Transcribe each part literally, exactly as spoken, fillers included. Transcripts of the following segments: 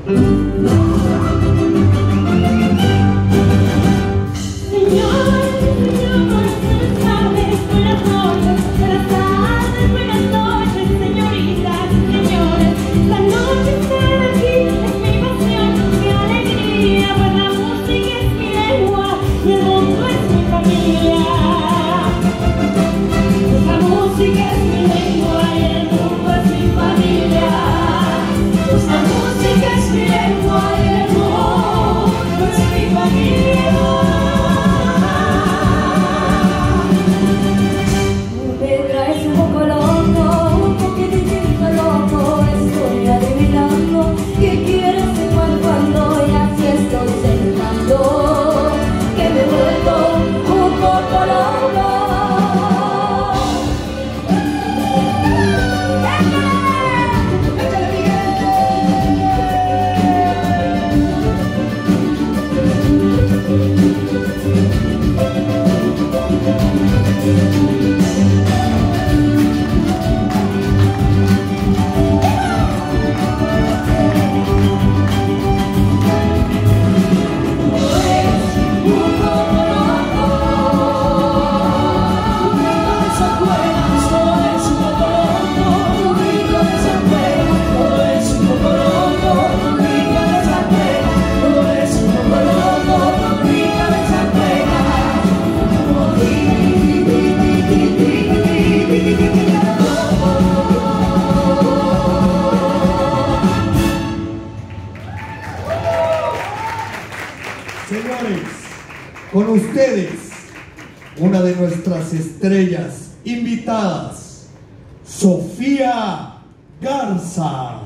Con ustedes, una de nuestras estrellas invitadas, Sofía Garza.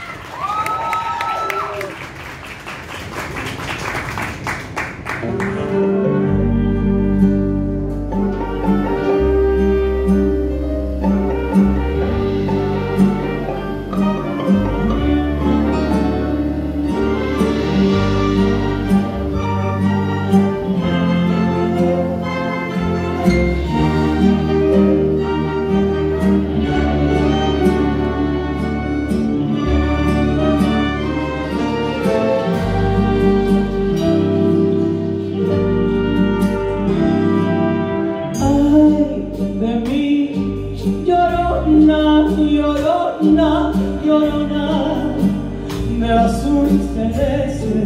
Llorona, llorona de azul celeste.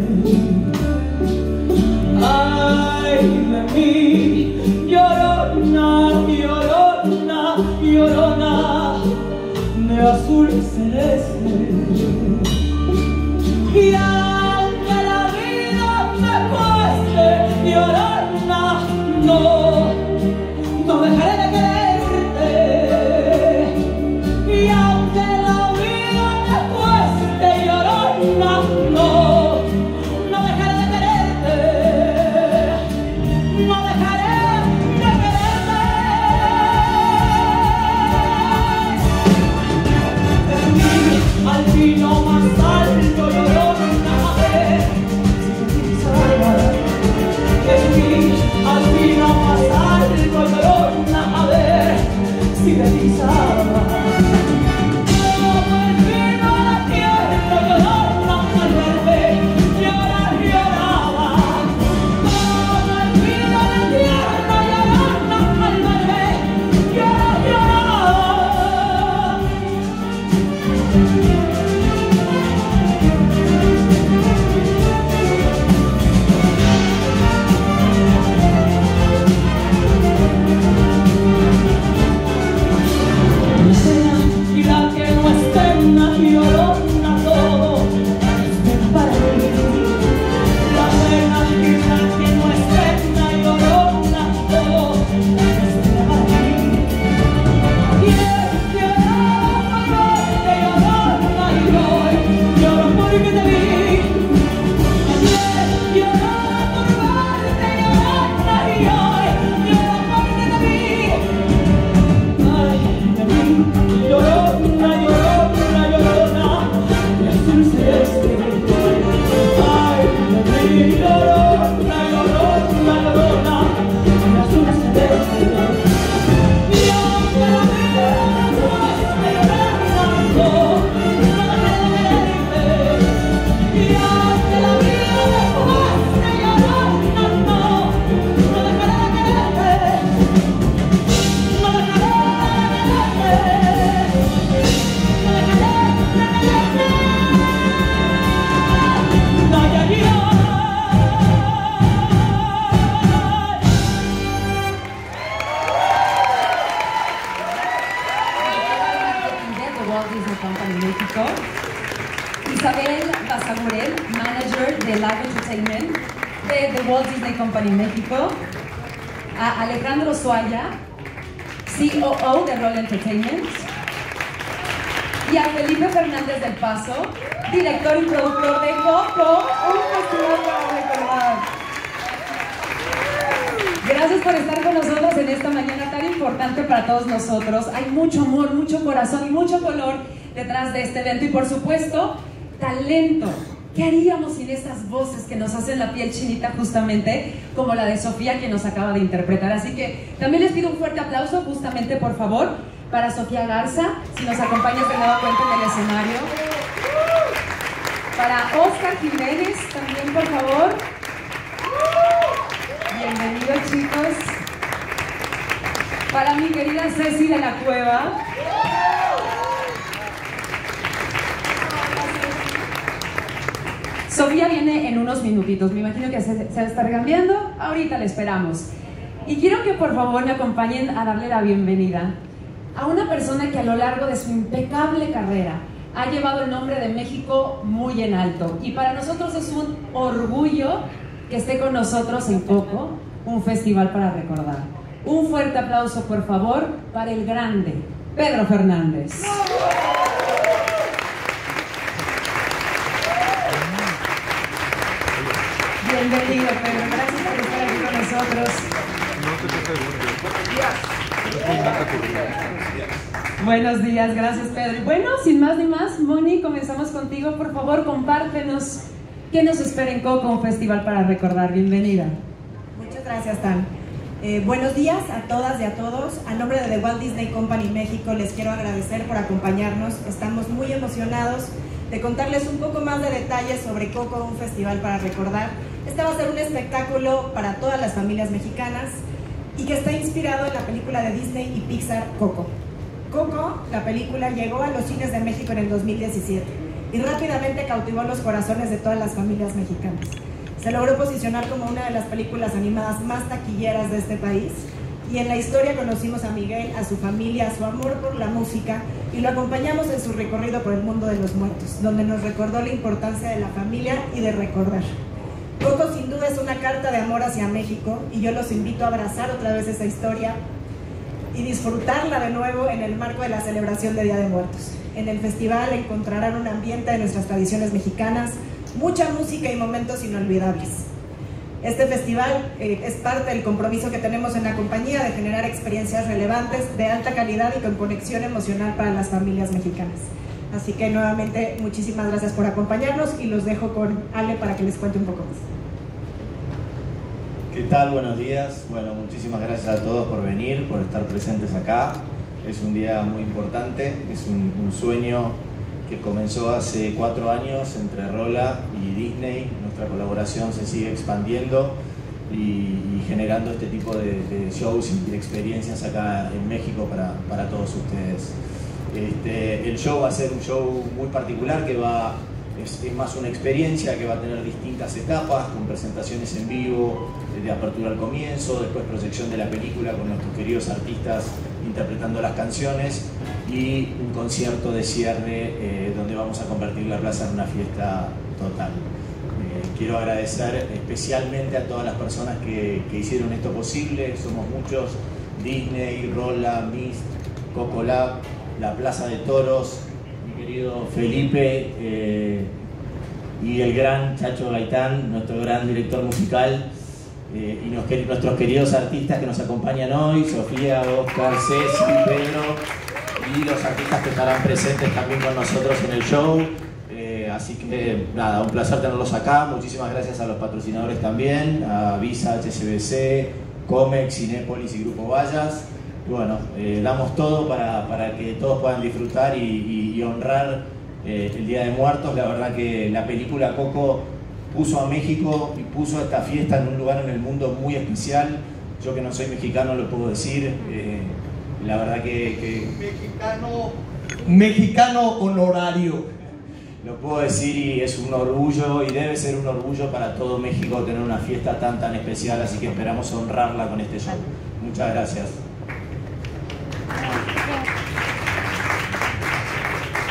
Ay de mí, llorona, llorona, llorona de azul celeste. Y aunque la vida me cueste, llorona, no, no dejaré de querer. Al vino más alto, llorona. Walt Disney Company México. Isabel Basagurel, manager de Live Entertainment de The Walt Disney Company México. A Alejandro Suaya, C O O de Roll Entertainment. Y a Felipe Fernández del Paso, director y productor de Coco, un festival para recordar. Gracias por estar con nosotros en esta mañana tan importante para todos nosotros. Hay mucho amor, mucho corazón y mucho color detrás de este evento y, por supuesto, talento. ¿Qué haríamos sin estas voces que nos hacen la piel chinita, justamente como la de Sofía, que nos acaba de interpretar? Así que también les pido un fuerte aplauso, justamente, por favor, para Sofía Garza, si nos acompañas de nueva cuenta en el escenario. Para Oscar Jiménez, también, por favor. Bienvenidos, chicos. Para mi querida Ceci de la Cueva. Sofía viene en unos minutitos, me imagino que se, se va a estar cambiando, ahorita le esperamos. Y quiero que por favor me acompañen a darle la bienvenida a una persona que a lo largo de su impecable carrera ha llevado el nombre de México muy en alto. Y para nosotros es un orgullo que esté con nosotros en Coco, un festival para recordar. Un fuerte aplauso, por favor, para el grande Pedro Fernández. Bienvenido, Pedro. Gracias por estar aquí con nosotros. Buenos días, gracias, Pedro. Y bueno, sin más ni más, Moni, comenzamos contigo. Por favor, compártenos qué nos espera en Coco, un festival para recordar. Bienvenida. Muchas gracias, Tan. Eh, buenos días a todas y a todos. A nombre de The Walt Disney Company México les quiero agradecer por acompañarnos. Estamos muy emocionados de contarles un poco más de detalles sobre Coco, un festival para recordar. Este va a ser un espectáculo para todas las familias mexicanas y que está inspirado en la película de Disney y Pixar Coco. Coco, la película, llegó a los cines de México en el dos mil diecisiete y rápidamente cautivó los corazones de todas las familias mexicanas. Se logró posicionar como una de las películas animadas más taquilleras de este país y en la historia conocimos a Miguel, a su familia, a su amor por la música y lo acompañamos en su recorrido por el mundo de los muertos, donde nos recordó la importancia de la familia y de recordar. Coco sin duda es una carta de amor hacia México y yo los invito a abrazar otra vez esa historia y disfrutarla de nuevo en el marco de la celebración de Día de Muertos. En el festival encontrarán un ambiente de nuestras tradiciones mexicanas, mucha música y momentos inolvidables. Este festival eh, es parte del compromiso que tenemos en la compañía de generar experiencias relevantes, de alta calidad y con conexión emocional para las familias mexicanas. Así que nuevamente muchísimas gracias por acompañarnos y los dejo con Ale para que les cuente un poco más. ¿Qué tal? Buenos días. Bueno, muchísimas gracias a todos por venir, por estar presentes acá. Es un día muy importante, es un, un sueño que comenzó hace cuatro años entre Rola y Disney. Nuestra colaboración se sigue expandiendo y, y generando este tipo de, de shows y de experiencias acá en México para, para todos ustedes. Este, el show va a ser un show muy particular que va, es, es más una experiencia que va a tener distintas etapas, con presentaciones en vivo, de apertura al comienzo, después proyección de la película con nuestros queridos artistas interpretando las canciones y un concierto de cierre eh, donde vamos a convertir la plaza en una fiesta total. Eh, quiero agradecer especialmente a todas las personas que, que hicieron esto posible. Somos muchos: Disney, Rola, Mist, Coco Lab, la Plaza de Toros, mi querido Felipe eh, y el gran Chacho Gaitán, nuestro gran director musical, eh, y nos, nuestros queridos artistas que nos acompañan hoy, Sofía, Oscar, Ceci, Pedro, y los artistas que estarán presentes también con nosotros en el show. Eh, así que nada, un placer tenerlos acá. Muchísimas gracias a los patrocinadores también, a Visa, H S B C, Comex, Cinépolis y Grupo Vallas. Y bueno, eh, damos todo para, para que todos puedan disfrutar y, y, y honrar eh, el Día de Muertos. La verdad que la película Coco puso a México y puso esta fiesta en un lugar en el mundo muy especial. Yo que no soy mexicano lo puedo decir. Eh, la verdad que, que... Mexicano, mexicano honorario. Lo puedo decir y es un orgullo y debe ser un orgullo para todo México tener una fiesta tan tan especial. Así que esperamos honrarla con este show. Muchas gracias.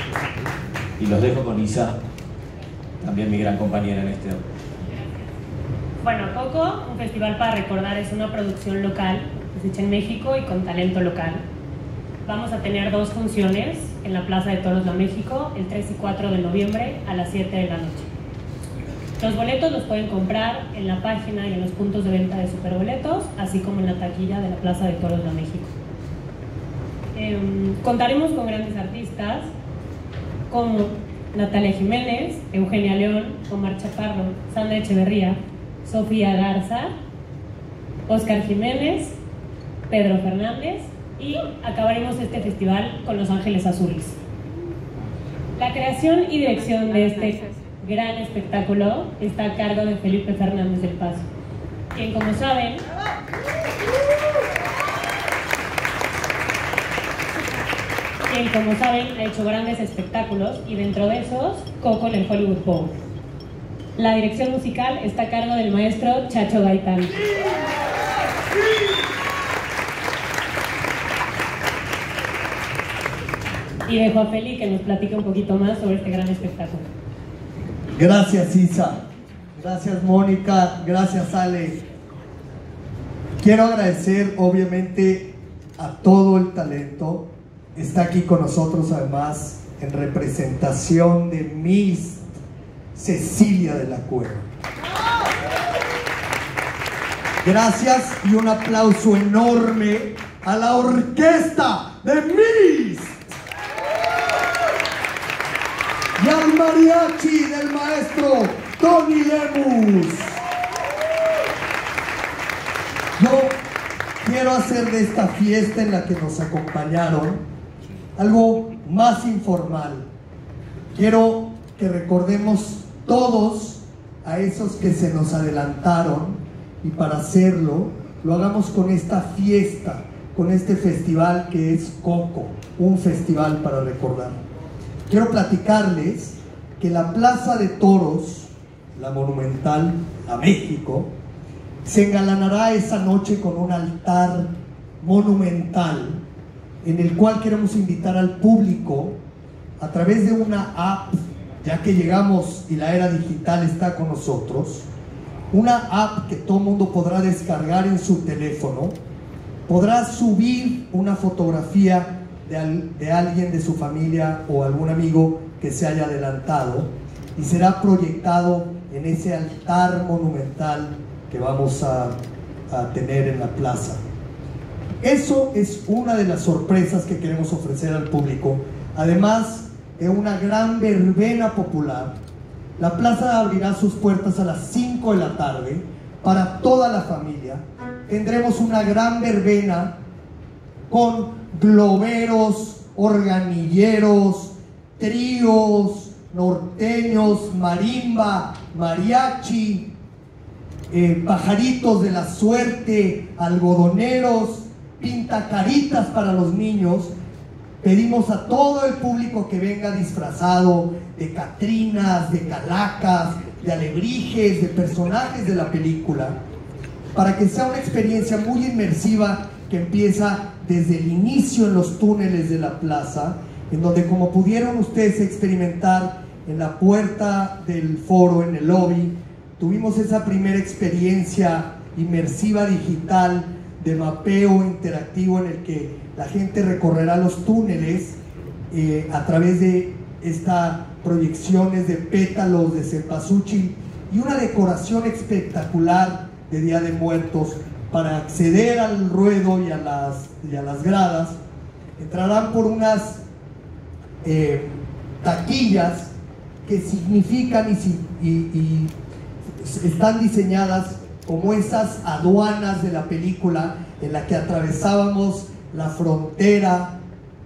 y los dejo con Isa, también mi gran compañera en este. Bueno, Coco, un festival para recordar, es una producción local, hecha en México y con talento local. Vamos a tener dos funciones en la Plaza de Toros de México, el tres y cuatro de noviembre a las siete de la noche. Los boletos los pueden comprar en la página y en los puntos de venta de Superboletos, así como en la taquilla de la Plaza de Toros de México. Eh, contaremos con grandes artistas como Natalia Jiménez, Eugenia León, Omar Chaparro, Sandra Echeverría, Sofía Garza, Oscar Jiménez, Pedro Fernández, y acabaremos este festival con Los Ángeles Azules. La creación y dirección de este gran espectáculo está a cargo de Felipe Fernández del Paso, quien, como saben, quien como saben ha hecho grandes espectáculos, y dentro de esos, Coco en el Hollywood Bowl. La dirección musical está a cargo del maestro Chacho Gaitán. Y dejo a Feli que nos platique un poquito más sobre este gran espectáculo. Gracias, Isa. Gracias, Mónica. Gracias, Ale. Quiero agradecer, obviamente, a todo el talento. Está aquí con nosotros, además, en representación de Miss Cecilia de la Cueva. Gracias y un aplauso enorme a la orquesta de Miss y al mariachi del maestro Tony Lemus. Yo quiero hacer de esta fiesta en la que nos acompañaron algo más informal. Quiero que recordemos todos a esos que se nos adelantaron, y para hacerlo lo hagamos con esta fiesta, con este festival que es Coco, un festival para recordar. Quiero platicarles que la Plaza de Toros, la Monumental a México, se engalanará esa noche con un altar monumental en el cual queremos invitar al público a través de una app, ya que llegamos y la era digital está con nosotros, una app que todo el mundo podrá descargar en su teléfono. Podrá subir una fotografía de, al, de alguien de su familia o algún amigo que se haya adelantado, y será proyectado en ese altar monumental que vamos a, a tener en la plaza. Eso es una de las sorpresas que queremos ofrecer al público, además de una gran verbena popular. La plaza abrirá sus puertas a las cinco de la tarde para toda la familia. Tendremos una gran verbena con globeros, organilleros, tríos, norteños, marimba, mariachi, eh, pajaritos de la suerte, algodoneros, pintacaritas para los niños. Pedimos a todo el público que venga disfrazado de catrinas, de calacas, de alebrijes, de personajes de la película, para que sea una experiencia muy inmersiva que empieza desde el inicio en los túneles de la plaza, en donde, como pudieron ustedes experimentar en la puerta del foro, en el lobby, tuvimos esa primera experiencia inmersiva digital de mapeo interactivo en el que la gente recorrerá los túneles eh, a través de estas proyecciones de pétalos de cempasúchil y una decoración espectacular de Día de Muertos. Para acceder al ruedo y a las, y a las gradas, entrarán por unas eh, taquillas que significan y, y, y están diseñadas como esas aduanas de la película en la que atravesábamos la frontera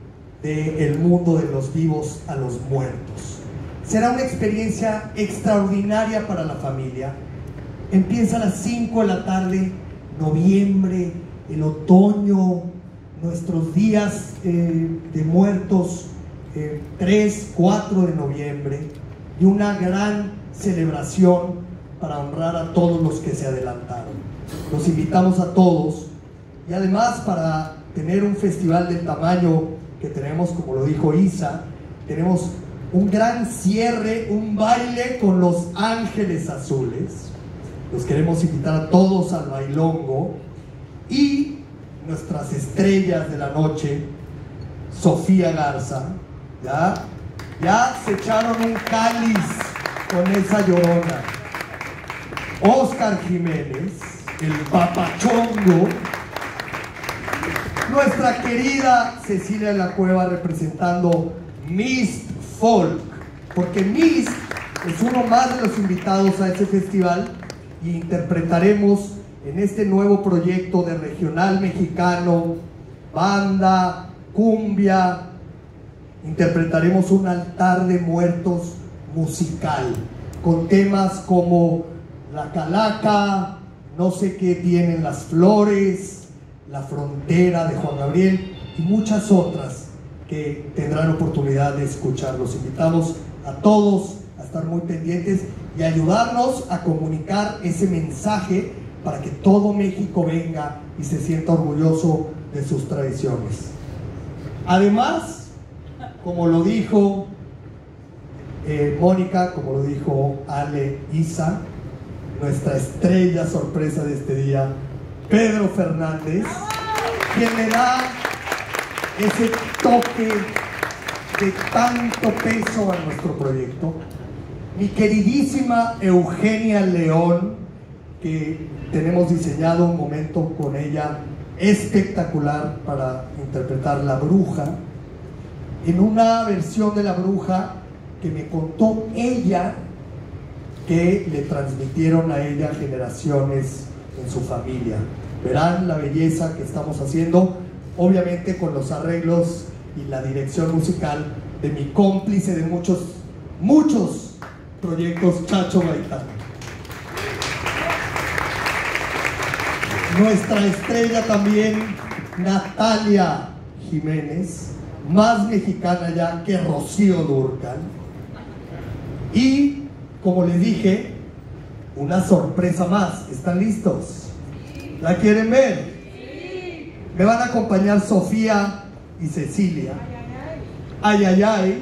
del mundo de los vivos a los muertos. Será una experiencia extraordinaria para la familia. Empieza a las cinco de la tarde, noviembre, el otoño, nuestros días eh, de muertos, eh, tres, cuatro de noviembre, y una gran celebración para honrar a todos los que se adelantaron. Los invitamos a todos, y además, para tener un festival del tamaño que tenemos, como lo dijo Isa, tenemos un gran cierre, un baile con los Ángeles Azules. Los queremos invitar a todos al bailongo. Y nuestras estrellas de la noche, Sofía Garza, ¿ya? Ya se echaron un cáliz con esa llorona. Oscar Jiménez, el papachongo. Nuestra querida Cecilia de la Cueva representando Mist Folk, porque Mist es uno más de los invitados a ese festival y interpretaremos en este nuevo proyecto de regional mexicano, banda, cumbia, interpretaremos un altar de muertos musical, con temas como La Calaca, No sé qué tienen las flores, La Frontera de Juan Gabriel y muchas otras que tendrán oportunidad de escuchar. Los invitamos a todos a estar muy pendientes y ayudarnos a comunicar ese mensaje para que todo México venga y se sienta orgulloso de sus tradiciones. Además, como lo dijo eh, Mónica, como lo dijo Ale Isa, nuestra estrella sorpresa de este día, Pedro Fernández, quien le da ese toque de tanto peso a nuestro proyecto. Mi queridísima Eugenia León, que tenemos diseñado un momento con ella espectacular para interpretar La Bruja, en una versión de La Bruja que me contó ella que le transmitieron a ella generaciones en su familia. Verán la belleza que estamos haciendo, obviamente con los arreglos y la dirección musical de mi cómplice de muchos, muchos proyectos, Chacho Gaitán. Nuestra estrella también, Natalia Jiménez, más mexicana ya que Rocío Dúrcal. Y, como les dije, una sorpresa más. ¿Están listos? ¿La quieren ver? Me van a acompañar Sofía y Cecilia. Ay, ay, ay.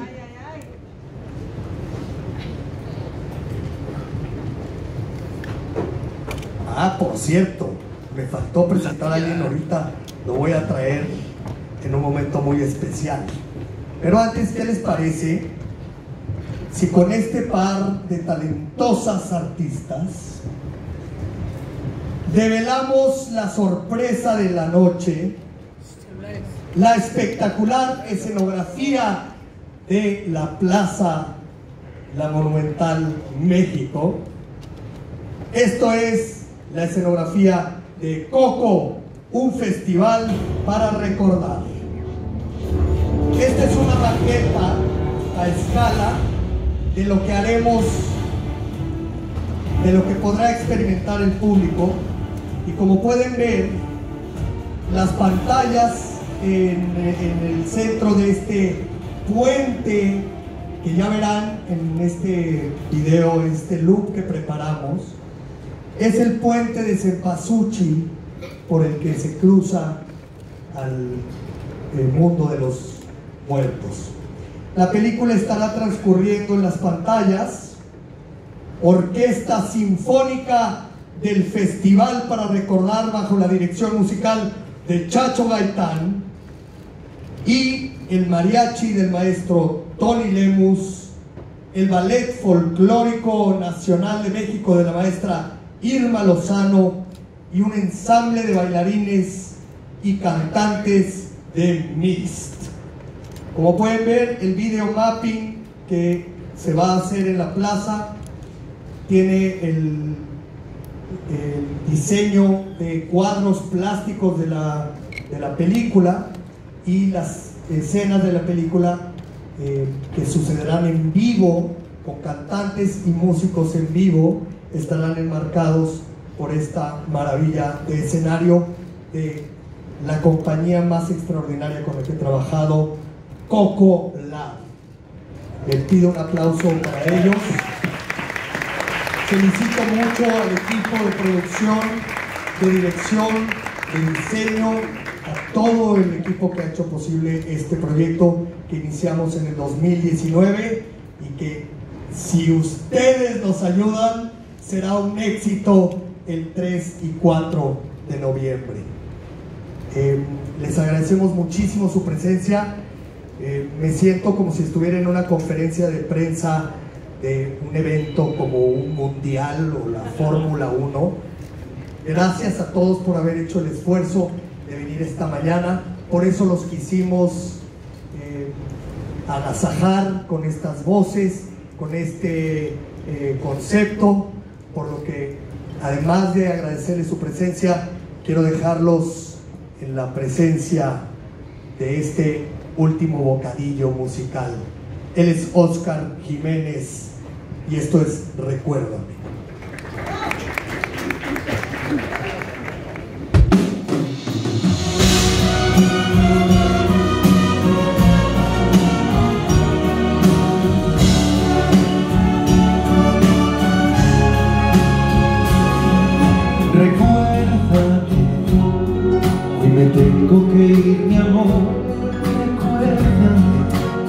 Ah, por cierto, me faltó presentar a alguien ahorita. Lo voy a traer en un momento muy especial. Pero antes, ¿qué les parece si con este par de talentosas artistas develamos la sorpresa de la noche, la espectacular escenografía de la Plaza La Monumental México? Esto es la escenografía de Coco, un festival para recordar. Esta es una maqueta a escala de lo que haremos, de lo que podrá experimentar el público. Y como pueden ver, las pantallas en, en el centro de este puente, que ya verán en este video, este look que preparamos, es el puente de Cempasúchil por el que se cruza al el mundo de los muertos. La película estará transcurriendo en las pantallas. Orquesta Sinfónica del Festival para Recordar, bajo la dirección musical de Chacho Gaitán, y el mariachi del maestro Tony Lemus, el Ballet Folclórico Nacional de México de la maestra Irma Lozano y un ensamble de bailarines y cantantes de Mist. Como pueden ver, el video mapping que se va a hacer en la plaza tiene el, el diseño de cuadros plásticos de la, de la película y las escenas de la película eh, que sucederán en vivo con cantantes y músicos en vivo estarán enmarcados por esta maravilla de escenario de la compañía más extraordinaria con la que he trabajado, Coco Lab. Les pido un aplauso para ellos. Felicito mucho al equipo de producción, de dirección, de diseño, a todo el equipo que ha hecho posible este proyecto que iniciamos en el dos mil diecinueve y que si ustedes nos ayudan, será un éxito el tres y cuatro de noviembre. Eh, les agradecemos muchísimo su presencia. Eh, me siento como si estuviera en una conferencia de prensa de un evento como un mundial o la Fórmula uno. Gracias a todos por haber hecho el esfuerzo de venir esta mañana. Por eso los quisimos eh, agasajar con estas voces, con este eh, concepto, por lo que además de agradecerles su presencia, quiero dejarlos en la presencia de este último bocadillo musical. Él es Óscar Jiménez y esto es Recuérdame. Recuérdame, hoy me tengo que ir, mi amor. Recuérdame,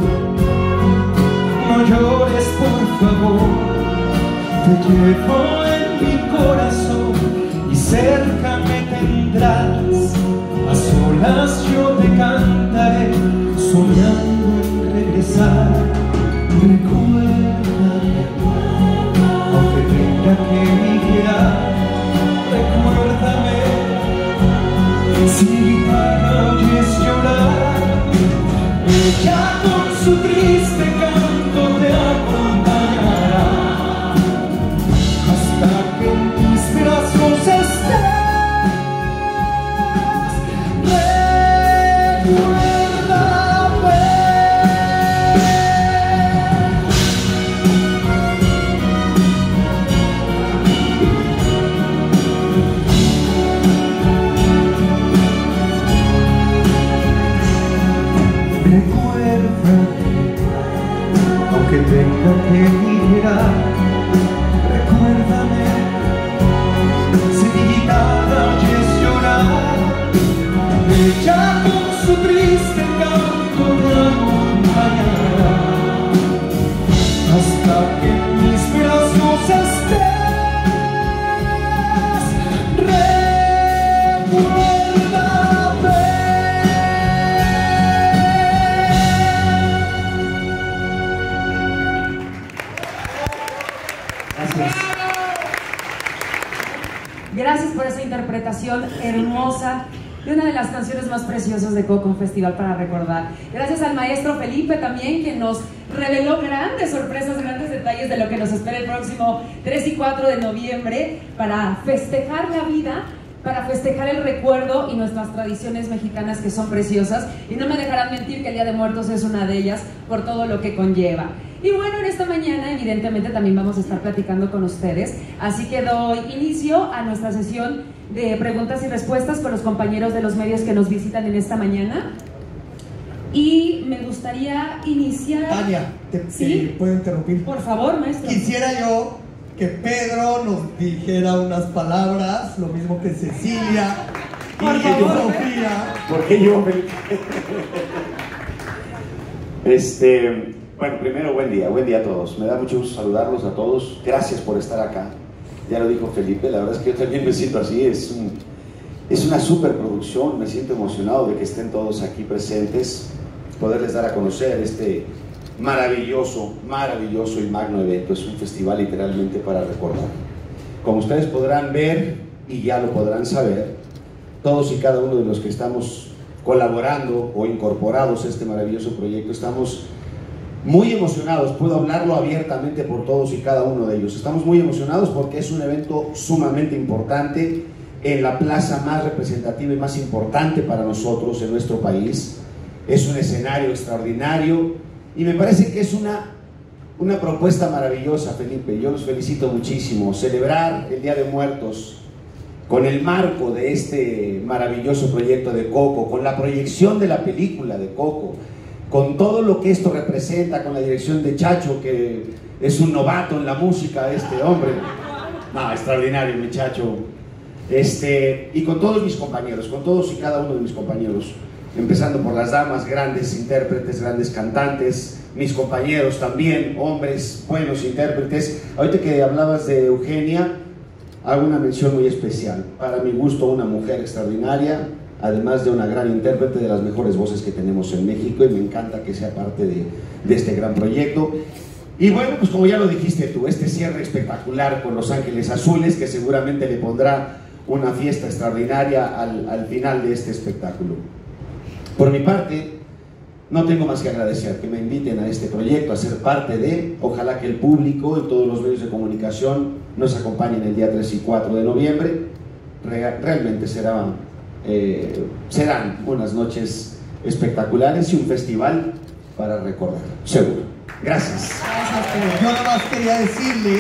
no llores por favor. Te llevo en mi corazón y cerca me tendrás. A solas yo te cantaré, soñando en regresar. Recuérdame, aunque tenga que migrar. Recuérdame, si guitarra oyes llorar, ella con su triste canto te acompañará hasta que en mis brazos estés. Aunque tenga que mirar, recuérdame, si mi guitarra oyes llorar, ella con su triste canto me acompañará hasta que en mis brazos estés. Gracias por esa interpretación hermosa de una de las canciones más preciosas de Coco, un festival para recordar. Gracias al maestro Felipe también, que nos reveló grandes sorpresas, grandes detalles de lo que nos espera el próximo tres y cuatro de noviembre para festejar la vida, para festejar el recuerdo y nuestras tradiciones mexicanas, que son preciosas, y no me dejarán mentir que el Día de Muertos es una de ellas por todo lo que conlleva. Y bueno, en esta mañana evidentemente también vamos a estar platicando con ustedes, así que doy inicio a nuestra sesión de preguntas y respuestas con los compañeros de los medios que nos visitan en esta mañana. Y me gustaría iniciar... Tania, ¿te, ¿Sí? ¿te puedo interrumpir? Por favor, maestro. Quisiera yo que Pedro nos dijera unas palabras, lo mismo que Cecilia Por y que favor. Sofía. ¿Por qué yo? Este, bueno, primero buen día, buen día a todos. Me da mucho gusto saludarlos a todos. Gracias por estar acá. Ya lo dijo Felipe, la verdad es que yo también me siento así. Es, un, es una superproducción, me siento emocionado de que estén todos aquí presentes, poderles dar a conocer este maravilloso, maravilloso y magno evento. Es un festival literalmente para recordar. Como ustedes podrán ver y ya lo podrán saber, todos y cada uno de los que estamos colaborando o incorporados a este maravilloso proyecto, estamos muy emocionados. Puedo hablarlo abiertamente por todos y cada uno de ellos. Estamos muy emocionados porque es un evento sumamente importante en la plaza más representativa y más importante para nosotros en nuestro país. Es un escenario extraordinario y me parece que es una, una propuesta maravillosa, Felipe. Yo los felicito muchísimo. Celebrar el Día de Muertos con el marco de este maravilloso proyecto de Coco, con la proyección de la película de Coco, con todo lo que esto representa, con la dirección de Chacho, que es un novato en la música, este hombre. No, extraordinario, mi Chacho. Este, y con todos mis compañeros, con todos y cada uno de mis compañeros, empezando por las damas, grandes intérpretes, grandes cantantes, mis compañeros también, hombres, buenos intérpretes. Ahorita que hablabas de Eugenia, hago una mención muy especial. Para mi gusto, una mujer extraordinaria, además de una gran intérprete, de las mejores voces que tenemos en México, y me encanta que sea parte de, de este gran proyecto. Y bueno, pues como ya lo dijiste tú, este cierre espectacular con Los Ángeles Azules, que seguramente le pondrá una fiesta extraordinaria al, al final de este espectáculo. Por mi parte, no tengo más que agradecer que me inviten a este proyecto, a ser parte de. Ojalá que el público y todos los medios de comunicación nos acompañen el día tres y cuatro de noviembre. Re realmente será, eh, serán unas noches espectaculares y un festival para recordar, seguro. Gracias. Yo nada más quería decirles,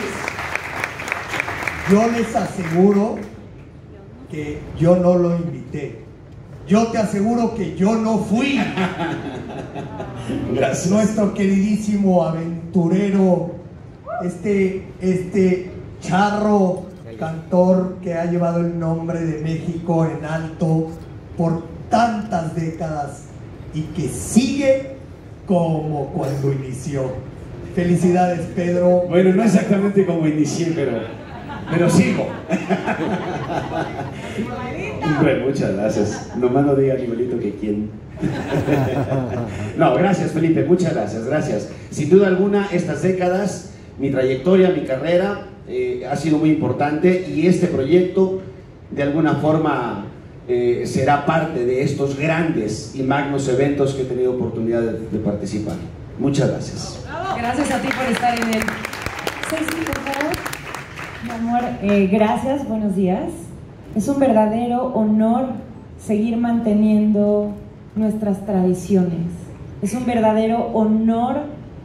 yo les aseguro que yo no lo invité. Yo te aseguro que yo no fui. Gracias. Nuestro queridísimo aventurero, este, este charro cantor que ha llevado el nombre de México en alto por tantas décadas y que sigue como cuando inició. Felicidades, Pedro. Bueno, no exactamente como inicié, pero, pero sigo. Bueno, muchas gracias. Nomás no diga Nivelito que quién. No, gracias, Felipe, muchas gracias, gracias. Sin duda alguna, estas décadas, mi trayectoria, mi carrera, eh, ha sido muy importante, y este proyecto, de alguna forma, eh, será parte de estos grandes y magnos eventos que he tenido oportunidad de, de participar. Muchas gracias. Gracias a ti por estar en él. Ceci, por favor. Mi amor, eh, gracias, buenos días. Es un verdadero honor seguir manteniendo nuestras tradiciones. Es un verdadero honor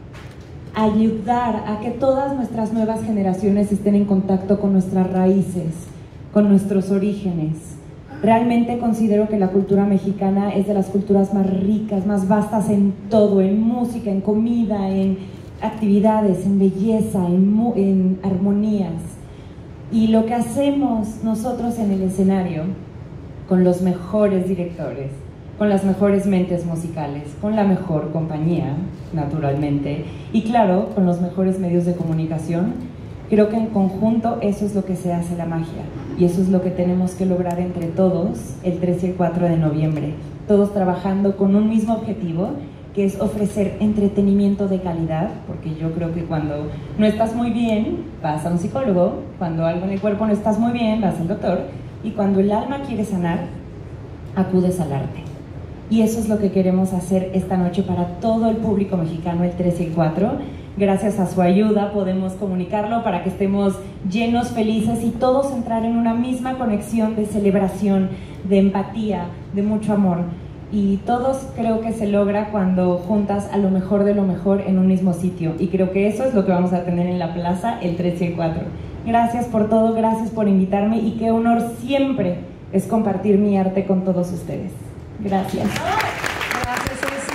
ayudar a que todas nuestras nuevas generaciones estén en contacto con nuestras raíces, con nuestros orígenes. Realmente considero que la cultura mexicana es de las culturas más ricas, más vastas en todo, en música, en comida, en actividades, en belleza, en, en armonías. Y lo que hacemos nosotros en el escenario, con los mejores directores, con las mejores mentes musicales, con la mejor compañía, naturalmente, y claro, con los mejores medios de comunicación, creo que en conjunto eso es lo que se hace la magia, y eso es lo que tenemos que lograr entre todos el tres y el cuatro de noviembre, todos trabajando con un mismo objetivo, que es ofrecer entretenimiento de calidad, porque yo creo que cuando no estás muy bien, vas a un psicólogo, cuando algo en el cuerpo no estás muy bien, vas al doctor, y cuando el alma quiere sanar, acudes al arte. Y eso es lo que queremos hacer esta noche para todo el público mexicano el tres y el cuatro. Gracias a su ayuda podemos comunicarlo para que estemos llenos, felices y todos entrar en una misma conexión de celebración, de empatía, de mucho amor. Y todos creo que se logra cuando juntas a lo mejor de lo mejor en un mismo sitio. Y creo que eso es lo que vamos a tener en la plaza el tres y el cuatro. Gracias por todo, gracias por invitarme, y qué honor siempre es compartir mi arte con todos ustedes. Gracias. Gracias, Ceci.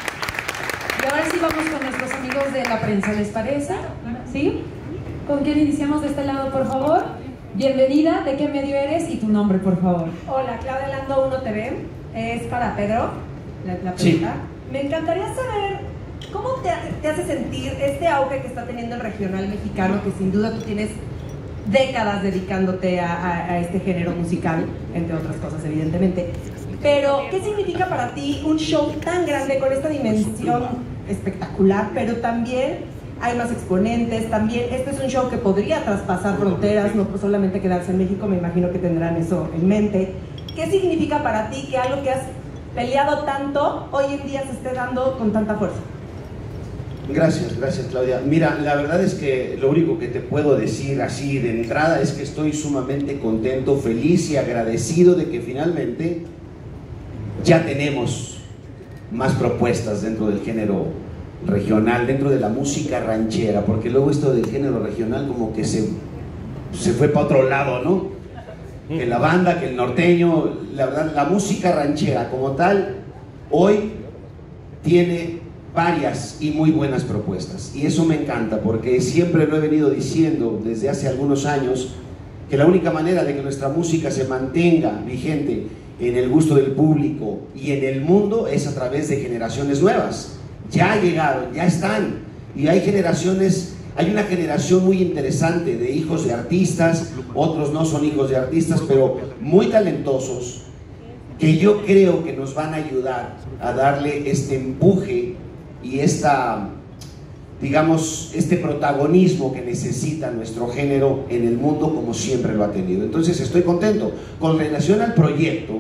Y ahora sí vamos con nuestros amigos de la prensa, ¿les parece? ¿Sí? ¿Con quién iniciamos de este lado, por favor? Bienvenida, ¿de qué medio eres? Y tu nombre, por favor. Hola, Claudia Lando, uno T V. Es para Pedro, la, la pregunta. Sí. Me encantaría saber cómo te, te hace sentir este auge que está teniendo el regional mexicano, que sin duda tú tienes décadas dedicándote a, a, a este género musical, entre otras cosas, evidentemente. Pero, ¿qué significa para ti un show tan grande con esta dimensión espectacular, pero también hay más exponentes, también este es un show que podría traspasar fronteras, no solamente quedarse en México, me imagino que tendrán eso en mente? ¿Qué significa para ti que algo que has peleado tanto hoy en día se esté dando con tanta fuerza? Gracias, gracias, Claudia. Mira, la verdad es que lo único que te puedo decir así de entrada es que estoy sumamente contento, feliz y agradecido de que finalmente ya tenemos más propuestas dentro del género regional, dentro de la música ranchera, porque luego esto del género regional como que se, se fue para otro lado, ¿no? Que la banda, que el norteño, la verdad, la música ranchera como tal, hoy tiene varias y muy buenas propuestas, y eso me encanta, porque siempre lo he venido diciendo desde hace algunos años, que la única manera de que nuestra música se mantenga vigente en el gusto del público y en el mundo es a través de generaciones nuevas, ya llegaron, ya están. Y hay generaciones, hay una generación muy interesante de hijos de artistas, otros no son hijos de artistas, pero muy talentosos, que yo creo que nos van a ayudar a darle este empuje y esta, digamos, este protagonismo que necesita nuestro género en el mundo como siempre lo ha tenido. Entonces estoy contento. Con relación al proyecto,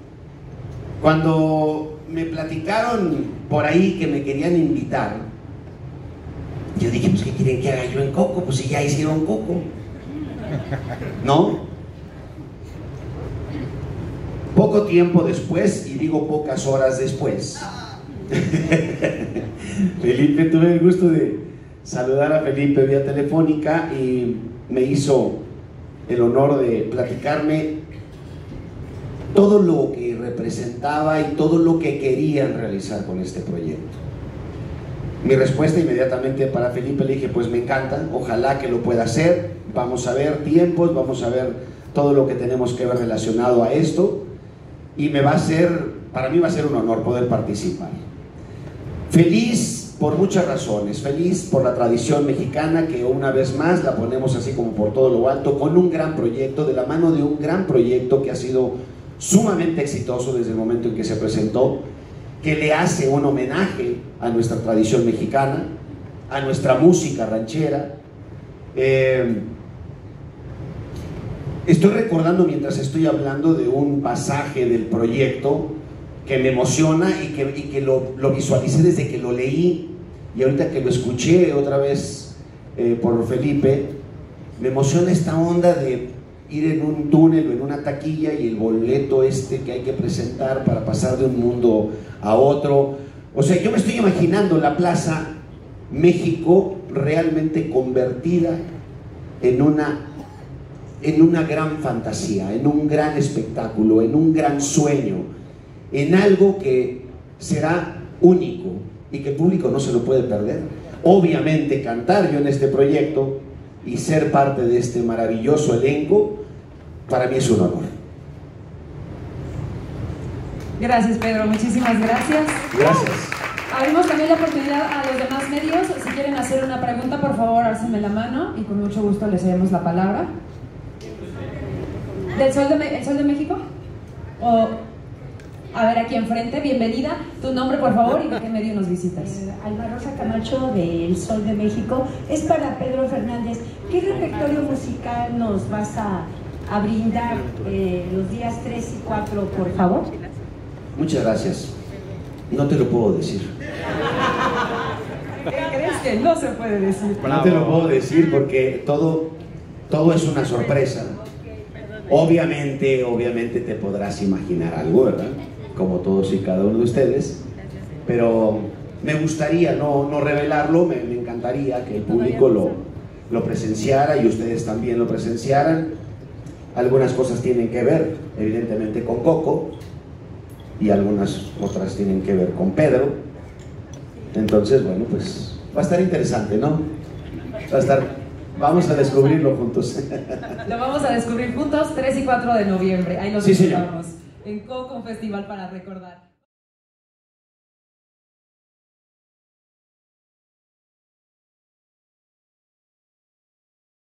cuando me platicaron por ahí que me querían invitar, yo dije, pues ¿qué quieren que haga yo en Coco? Pues si ya hicieron Coco, ¿no? Poco tiempo después, y digo pocas horas después, Felipe, tuve el gusto de saludar a Felipe vía telefónica y me hizo el honor de platicarme todo lo que representaba y todo lo que querían realizar con este proyecto. Mi respuesta inmediatamente para Felipe, le dije, pues me encanta, ojalá que lo pueda hacer, vamos a ver tiempos, vamos a ver todo lo que tenemos que ver relacionado a esto, y me va a ser, para mí va a ser un honor poder participar. Feliz por muchas razones, feliz por la tradición mexicana, que una vez más la ponemos así como por todo lo alto, con un gran proyecto, de la mano de un gran proyecto que ha sido sumamente exitoso desde el momento en que se presentó, que le hace un homenaje a nuestra tradición mexicana, a nuestra música ranchera. Eh, estoy recordando mientras estoy hablando de un pasaje del proyecto que me emociona y que, y que lo, lo visualicé desde que lo leí, y ahorita que lo escuché otra vez eh, por Felipe, me emociona esta onda de ir en un túnel o en una taquilla y el boleto este que hay que presentar para pasar de un mundo a otro. O sea, yo me estoy imaginando la Plaza México realmente convertida en una, en una gran fantasía, en un gran espectáculo, en un gran sueño, en algo que será único y que el público no se lo puede perder. Obviamente cantar yo en este proyecto y ser parte de este maravilloso elenco, para mí es un honor. Gracias, Pedro, muchísimas gracias. Gracias. Abrimos también la oportunidad a los demás medios. Si quieren hacer una pregunta, por favor, álcenme la mano y con mucho gusto les cedemos la palabra. ¿Del Sol de, Me- el Sol de México? O, a ver, aquí enfrente, bienvenida. Tu nombre, por favor, y de qué medio nos visitas. Eh, Alma Rosa Camacho, del Sol de México. Es para Pedro Fernández. ¿Qué repertorio musical nos vas a, a brindar eh, los días tres y cuatro, por favor? Muchas gracias. No te lo puedo decir. ¿Qué crees que no se puede decir? No te lo puedo decir porque todo, todo es una sorpresa. Obviamente, obviamente te podrás imaginar algo, ¿verdad? Como todos y cada uno de ustedes. Pero me gustaría no, no revelarlo, me, me encantaría que el público lo, lo presenciara y ustedes también lo presenciaran. Algunas cosas tienen que ver, evidentemente, con Coco, y algunas otras tienen que ver con Pedro. Entonces, bueno, pues va a estar interesante, ¿no? Va a estar, vamos a descubrirlo juntos. Lo vamos a descubrir juntos, tres y cuatro de noviembre. Ahí los Sí, señor. esperamos en Coco, un festival para recordar.